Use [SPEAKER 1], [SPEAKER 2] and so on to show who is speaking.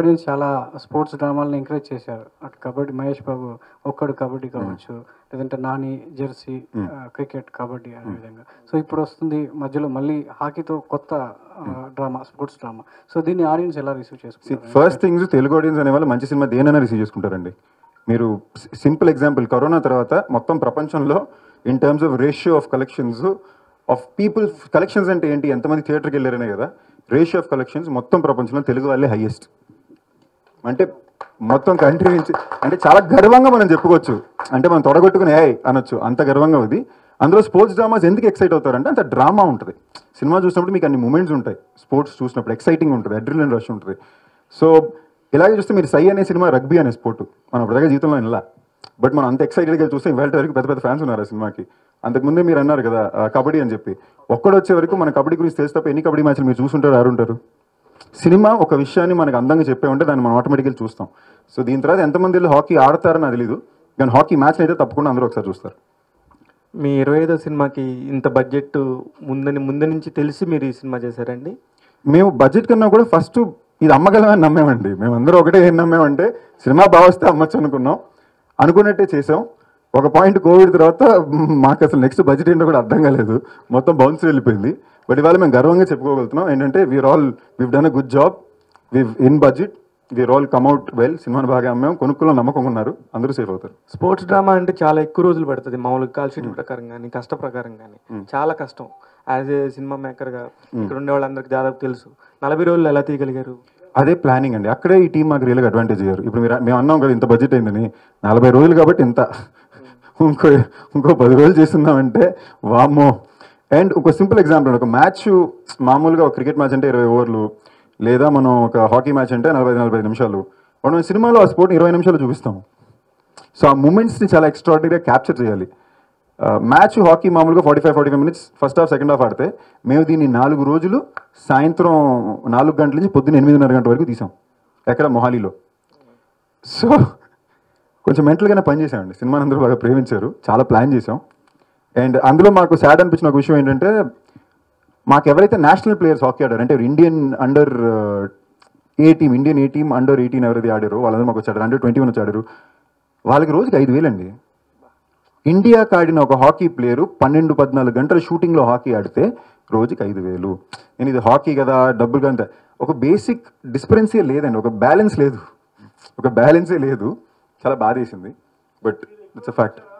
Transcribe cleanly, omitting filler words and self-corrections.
[SPEAKER 1] Audience చాలా sports డ్రామాలను encourage చేశారు. అటు కబడ్డీ మహేష్ బాబు ఒక్కడు కబడ్డీ కావచ్చు, లేదంటే నాని జెర్సీ క్రికెట్ కబడ్డీ అనే విధంగా. సో ఇప్పుడు వస్తుంది మధ్యలో మళ్ళీ హాకీతో కొత్త డ్రామా, స్పోర్ట్స్ డ్రామా. సో దీన్ని ఆడియన్స్ ఎలా రిసీవ్ చేసుకుంటారు?
[SPEAKER 2] ఫస్ట్ థింగ్స్ తెలుగు ఆడియన్స్ అనే వాళ్ళు మంచి సినిమా దేనైనా రిసీవ్ చేసుకుంటారండి. మీరు సింపుల్ ఎగ్జాంపుల్, కరోనా తర్వాత మొత్తం ప్రపంచంలో in terms of ratio of collections of people, collections అంటే ఏంటి, ఎంతమంది థియేటర్కి వెళ్ళారనే కదా, రేషియో ఆఫ్ కలెక్షన్స్ మొత్తం ప్రపంచంలో తెలుగు వాళ్ళే హైయెస్ట్. అంటే మొత్తం కంట్రీ నుంచి, అంటే చాలా గర్వంగా మనం చెప్పుకోవచ్చు, అంటే మనం తొడగొట్టుకుని అనొచ్చు, అంత గర్వంగా ఉంది. అందులో స్పోర్ట్స్ డ్రామాస్ ఎందుకు ఎక్సైట్ అవుతారంటే అంత డ్రామా ఉంటుంది. సినిమా చూసినప్పుడు మీకు అన్ని మూమెంట్స్ ఉంటాయి, స్పోర్ట్స్ చూసినప్పుడు ఎక్సైటింగ్ ఉంటుంది, అడ్రినలిన్ రష్ ఉంటుంది. సో ఇలాగే చూస్తే మీరు సై అనే సినిమా రగ్బీ అనే స్పోర్ట్ మనం ఇప్పటిదాకా జీవితంలో ఇలా, బట్ మనం అంత ఎక్సైటెడ్గా చూస్తే ఇవాళ వరకు పెద్ద పెద్ద ఫ్యాన్స్ ఉన్నారు ఆ సినిమాకి. అంతకుముందే మీరు అన్నారు కదా కబడ్డీ అని చెప్పి, ఒక్కడు వచ్చే వరకు మన కబడ్డీ గురించి తెలిసి తప్ప ఎన్ని కబడ్డీ మ్యాచ్లు మీరు చూసుంటారు, ఆరుంటారు. సినిమా ఒక విషయాన్ని మనకు అందంగా చెప్పే ఉంటే దాన్ని మనం ఆటోమేటిక్గా చూస్తాం. సో దీని తర్వాత ఎంతమంది వెళ్ళి హాకీ ఆడతారని అది తెలీదు, కానీ హాకీ మ్యాచ్ని అయితే తప్పకుండా అందరూ ఒకసారి చూస్తారు.
[SPEAKER 3] మీ 25వ సినిమాకి ఇంత బడ్జెట్ ముందు నుంచి తెలిసి మీరు ఈ సినిమా చేశారండి?
[SPEAKER 2] మేము బడ్జెట్ కన్నా కూడా ఫస్ట్ ఇది అమ్మగలమని నమ్మేమండి. మేమందరూ ఒకటే ఏం నమ్మేమంటే సినిమా బాగా వస్తే అమ్మచ్చు అనుకున్నాం, అనుకున్నట్టే చేసాం. ఒక పాయింట్ కోవిడ్ తర్వాత మాకు అసలు నెక్స్ట్ బడ్జెట్ ఏంటో కూడా అర్థం కాలేదు, మొత్తం బౌన్స్ వెళ్ళిపోయింది. బట్ ఇవాళ మేము గర్వంగా చెప్పుకోగలుగుతున్నాం ఏంటంటే we've done a good job, in budget we are all come out well. సినిమాని బాగా అమ్మాం, కొనుక్కులో నమ్మకం ఉన్నారు, అందరూ సేఫ్ అవుతారు.
[SPEAKER 3] స్పోర్ట్స్ డ్రామా అంటే చాలా ఎక్కువ రోజులు పడుతుంది, మామూలుగా కాల్ షీట్ ప్రకారం కానీ కష్ట ప్రకారం కానీ చాలా కష్టం. యాజ్ ఏ సినిమా మేకర్గా ఇక్కడ ఉండే వాళ్ళందరికీ దాదాపు తెలుసు, 40 రోజులు ఎలా తీయగలిగారు?
[SPEAKER 2] అదే ప్లానింగ్ అండి, అక్కడే ఈ టీం మాకు రియల్గా అడ్వాంటేజ్ అయ్యారు. ఇప్పుడు మేము అన్నాం కదా ఇంత బడ్జెట్ అయిందని, 40 రోజులు కాబట్టి ఇంత, ఇంకో 10 రోజులు చేస్తున్నామంటే వామ్మో. అండ్ ఒక సింపుల్ ఎగ్జాంపుల్, ఒక మ్యాచ్ మామూలుగా ఒక క్రికెట్ మ్యాచ్ అంటే 20 ఓవర్లు, లేదా మనం ఒక హాకీ మ్యాచ్ అంటే 40-45 నిమిషాలు. మనం సినిమాలో ఆ స్పోర్ట్ని 20 నిమిషాలు చూపిస్తాం. సో ఆ మూమెంట్స్ని చాలా ఎక్స్ట్రాడినరీగా క్యాప్చర్ చేయాలి. మ్యాచ్ హాకీ మామూలుగా 45 minutes first half second half ఆడితే, మేము దీన్ని 4 రోజులు సాయంత్రం 4 గంటల నుంచి పొద్దున్న 8:30 గంటల వరకు తీసాం, ఎక్కడ మొహాలీలో. సో కొంచెం మెంటల్గానే పనిచేసామండి, సినిమాని అందరూ బాగా ప్రేమించారు, చాలా ప్లాన్ చేసాం. అండ్ అందులో మాకు సాడ్ అనిపించిన ఒక విషయం ఏంటంటే, మాకు ఎవరైతే నేషనల్ ప్లేయర్స్ హాకీ ఆడారు అంటే Indian under A team under 18 ఎవరైతే ఆడారో వాళ్ళందరూ మాకు వచ్చాడు, అండర్ 21 వచ్చి ఆడారు. వాళ్ళకి రోజుకి 5,000 అండి. ఇండియాకి ఆడిన ఒక హాకీ ప్లేయరు 12-14 గంటల షూటింగ్లో హాకీ ఆడితే రోజుకి 5,000. నేను ఇది హాకీ కదా డబ్బులు కదా, ఒక బేసిక్ డిస్పరెన్సీ లేదండి, ఒక బ్యాలెన్సే లేదు, చాలా బాధ వేసింది, బట్ ఇట్స్ అ ఫ్యాక్ట్.